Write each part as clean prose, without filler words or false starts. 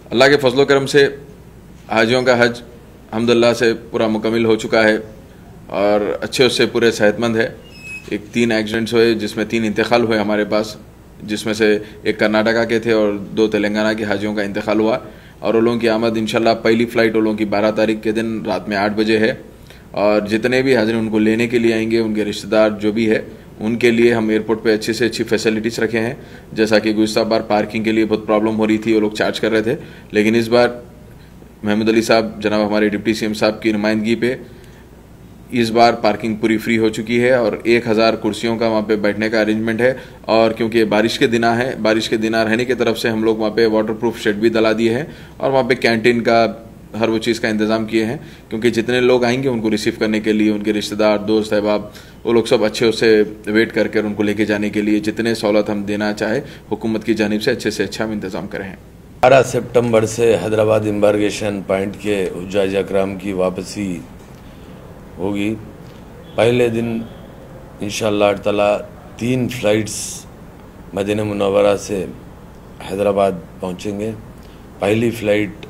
अल्लाह के फजलो करम से हाजियों का हज अल्हम्दुलिल्लाह से पूरा मुकम्मिल हो चुका है और अच्छे उससे पूरे सेहतमंद है। एक 3 एक्सीडेंट्स हुए जिसमें 3 इंतकाल हुए हमारे पास, जिसमें से एक कर्नाटका के थे और 2 तेलंगाना के हाजियों का इंतकाल हुआ। और उन लोगों की आमद इंशाल्लाह पहली फ़्लाइट उन लोगों की 12 तारीख के दिन रात में 8 बजे है। और जितने भी हाजिर उनको लेने के लिए आएंगे, उनके रिश्तेदार जो भी है, उनके लिए हम एयरपोर्ट पे अच्छी से अच्छी फैसिलिटीज़ रखे हैं। जैसा कि गुज़श्ता बार पार्किंग के लिए बहुत प्रॉब्लम हो रही थी, वो लोग चार्ज कर रहे थे, लेकिन इस बार महमूद अली साहब जनाब हमारे डिप्टी सीएम साहब की नुमाइंदगी पे इस बार पार्किंग पूरी फ्री हो चुकी है और 1000 कुर्सियों का वहाँ पे बैठने का अरेंजमेंट है। और क्योंकि बारिश के दिन है, बारिश के दिन रहने की तरफ से हम लोग वहाँ पे वाटरप्रूफ शेड भी डला दिए हैं और वहाँ पे कैंटीन का हर वो चीज़ का इंतज़ाम किए हैं, क्योंकि जितने लोग आएंगे उनको रिसीव करने के लिए उनके रिश्तेदार, दोस्त, अहबाब, वो लोग सब अच्छे उससे वेट करके उनको लेके जाने के लिए जितने सहूलत हम देना चाहे हुकूमत की जानिब से अच्छे हम इंतज़ाम करें हैं। 12 सितंबर से हैदराबाद एम्बार्गेशन पॉइंट के हुज्जाज अकराम की वापसी होगी। पहले दिन इंशाअल्लाह ताला 3 फ़्लाइट्स मदीना मुनव्वरा से हैदराबाद पहुंचेंगे। पहली फ़्लाइट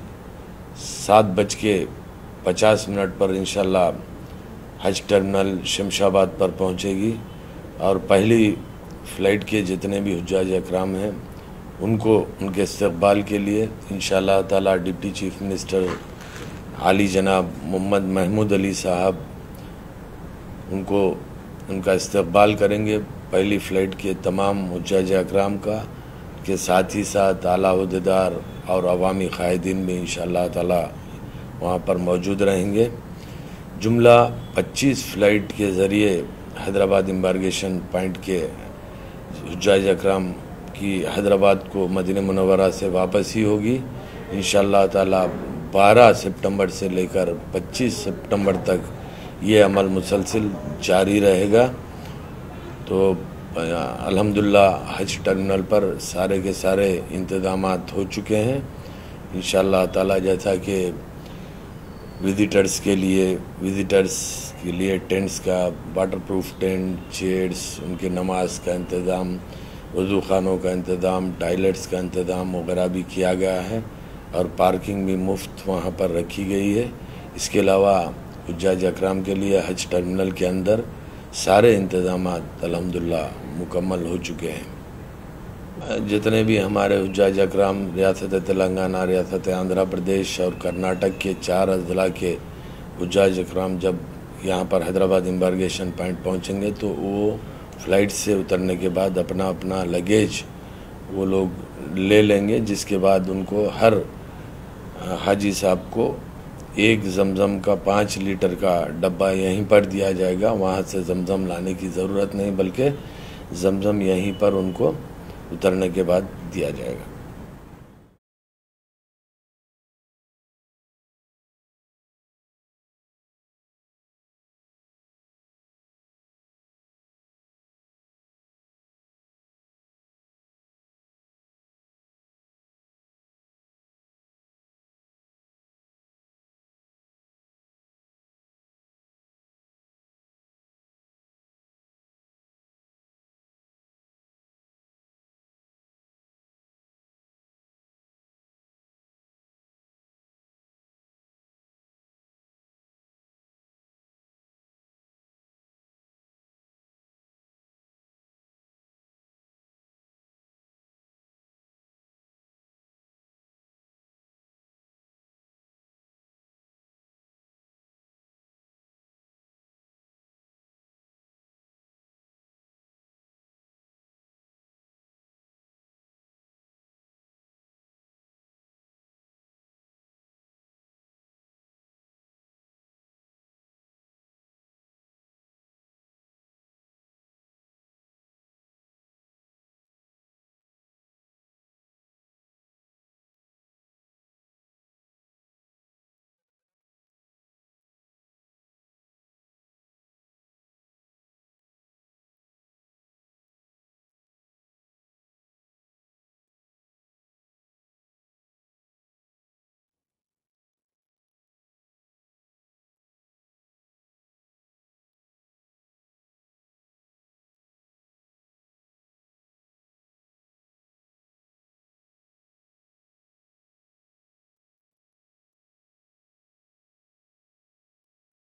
7:50 पर इंशाअल्लाह हज टर्मिनल शमशाबाद पर पहुंचेगी और पहली फ़्लाइट के जितने भी हुज्जाज अकराम हैं उनको उनके इस्तकबाल के लिए इंशाअल्लाह ताला डिप्टी चीफ मिनिस्टर आली जनाब मोहम्मद महमूद अली साहब उनको उनका इस्तकबाल करेंगे। पहली फ़्लाइट के तमाम हुज्जाज अकराम का के साथ ही साथ आला ओहदेदार और अवामी क़ायदीन भी इंशाअल्लाह ताला वहाँ पर मौजूद रहेंगे। जुमला 25 फ़्लाइट के ज़रिए हैदराबाद एम्बार्गेशन पॉइंट के हुज्जाज अकराम की हैदराबाद को मदीना मुनव्वरा से वापसी होगी। इंशाअल्लाह ताला 12 सितंबर से लेकर 25 सितंबर तक ये अमल मुसलसिल जारी रहेगा। तो अल्हम्दुलिल्लाह हज टर्मिनल पर सारे के सारे इंतज़ामात हो चुके हैं। इंशाअल्लाह ताला जैसा कि विज़िटर्स के लिए टेंट्स का, वाटरप्रूफ टेंट, चेयर्स, उनके नमाज का इंतज़ाम, वज़ू खानों का इंतज़ाम, टॉयलेट्स का इंतज़ाम वगैरह भी किया गया है और पार्किंग भी मुफ्त वहाँ पर रखी गई है। इसके अलावा हुज्जाज अकराम के लिए हज टर्मिनल के अंदर सारे इंतज़ामात अल्हम्दुलिल्लाह मुकम्मल हो चुके हैं। जितने भी हमारे हुज्जाज अकराम रियासत तेलंगाना, रियासत आंध्र प्रदेश और कर्नाटक के 4 अज़ला के हुज्जाज अकराम जब यहाँ पर हैदराबाद एम्बार्गेशन पॉइंट पहुँचेंगे तो वो फ़्लाइट से उतरने के बाद अपना अपना लगेज वो लोग ले लेंगे, जिसके बाद उनको हर हाजी साहब को एक जमज़म का 5 लीटर का डब्बा यहीं पर दिया जाएगा। वहाँ से जमज़म लाने की ज़रूरत नहीं, बल्कि जमज़म यहीं पर उनको उतरने के बाद दिया जाएगा।